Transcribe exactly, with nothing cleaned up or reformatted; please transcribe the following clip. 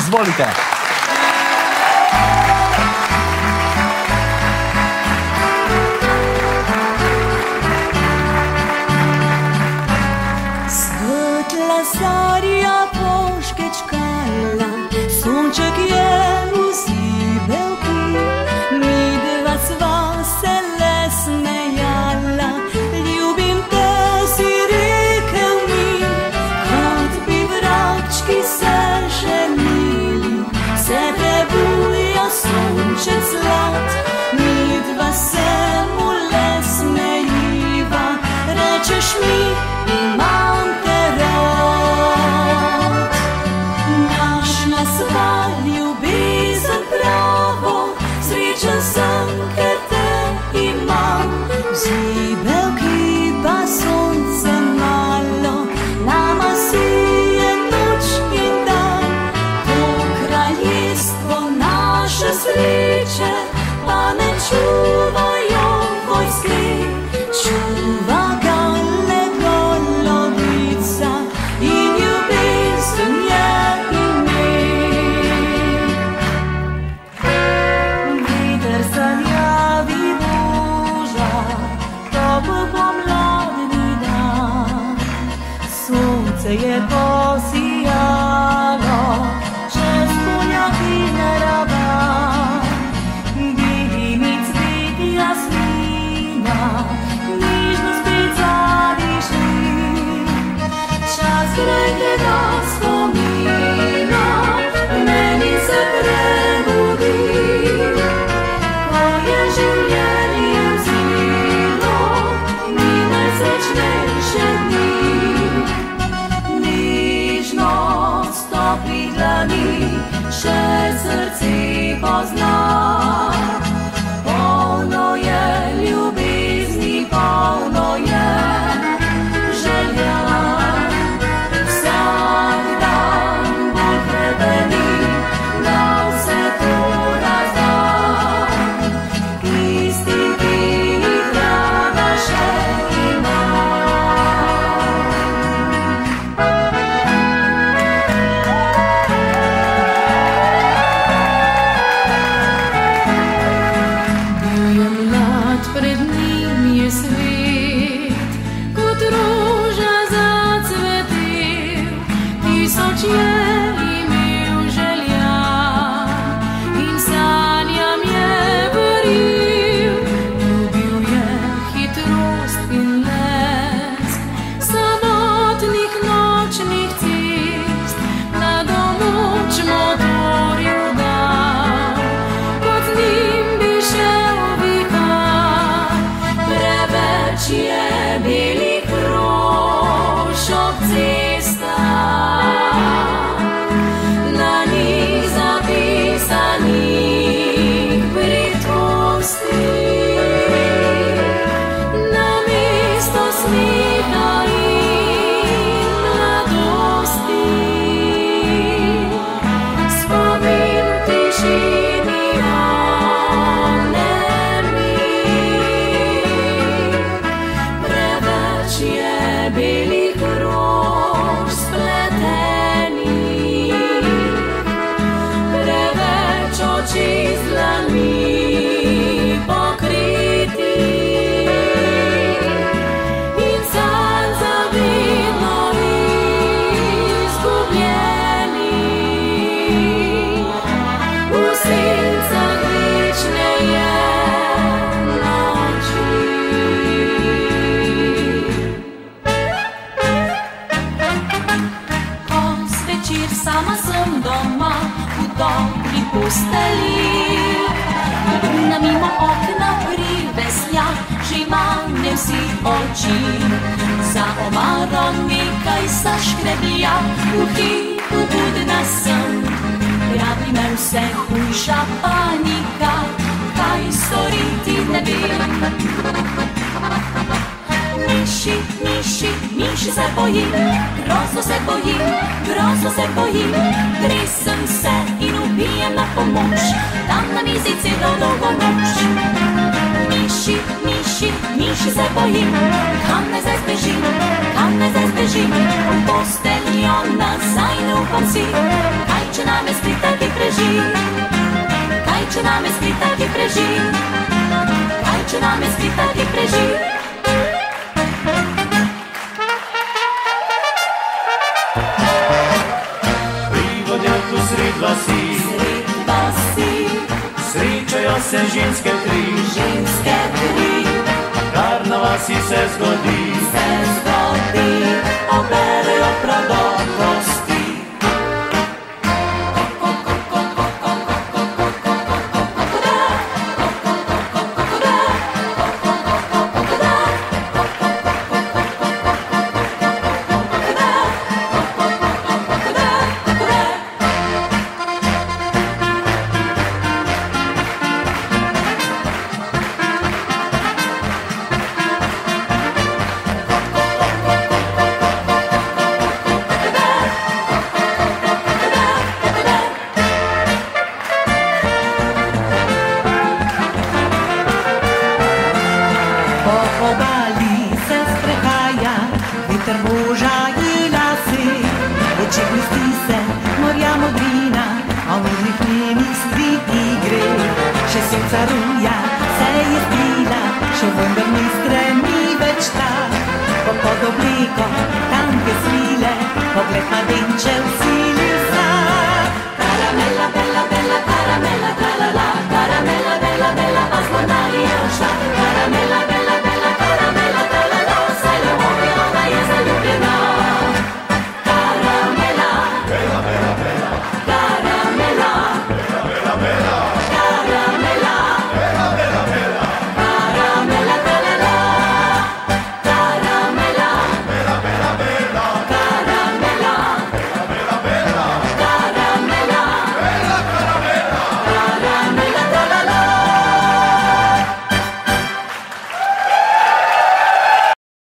Izvolite. Svetla zarja poške čkala, sonček je v zibelki, midva sva se le smejala. Ljubim te, si rekel mi, kot bi vrabčki se ženili. Se prebuja sonček zlat, midva se mu le smejiva. Rečeš mi, imam te rad. Našla sva ljubezen pravo, srečen sem, ker te imam. V zibelki pa sonce malo, nama sije noč in dan. To kraljestvo naše sreče pa ne čuvajo vojske, čuva ga le golobica in ljubezen je ime. Veter sanjavi moža, topel pomladni dan, sonce je posijalo čez polja in raban. Dimi cveti jasmina, nižno spet zadiši, čas gregega spomina meni se prebudi. Ko je življenje vzelo mi najsrečnejše dni, nižno stopi dlani, še srce pozna. Polno je ljubezni, polno je želja. Vsak dan bolj hrebeni, da vse to razda. Tisti, ki jih rada še ima. Bil je mlad, pred njim je svet, kot roža zacvetel. Tisoč je imel želja in sanjam je verjel. Ljubil je hitrost in lesk samotnih nočnih cest, na domoč motorju dal, kot z njim bi šel vihar. Preveč je belih rož ob cestah, na njih zapisanih bridkosti. Namesto smeha in mladosti, spomin tišini onemi. Preveč je belih rož spletenih, preveč oči z dlanmi pokritih in sanj za vedno izgubljenih. V sencah večne je noči. Ko zvečer sama sem doma v dobri posteli, luna mimo okna priveslja, že manjem si oči. Za omaro nekaj zaškreblja, v hipu budna sem. Pravi me vse hujša panika, kaj storiti ne vem. Miši, miši, miši se bojim, grozno se bojim, grozno se bojim. Tresem se in ubijem na pomoč, tam na mizi celo dolgo noč. Miši, miši, miši se bojim, kam naj zdaj zbežim, kam naj zdaj zbežim. V postelji ona, saj ne upam si, kaj če name skrita, ki preži, kaj če name skrita, ki preži, kaj če name skrita, ki preži. Pri vodnjaku sred vasi, Sred vasi, srečajo se ženske tri, ženske tri, kar na vasi se zgodi, se zgodi, oberejo prav kosti. Obali se sprehaja, veter boža in lase, oči blisti se, morja modrina, a v modrih njenih strik igre. Še senca ruja se je zbila, še vendar ni stremi več ta, pod obleko tanke svile, pogled na den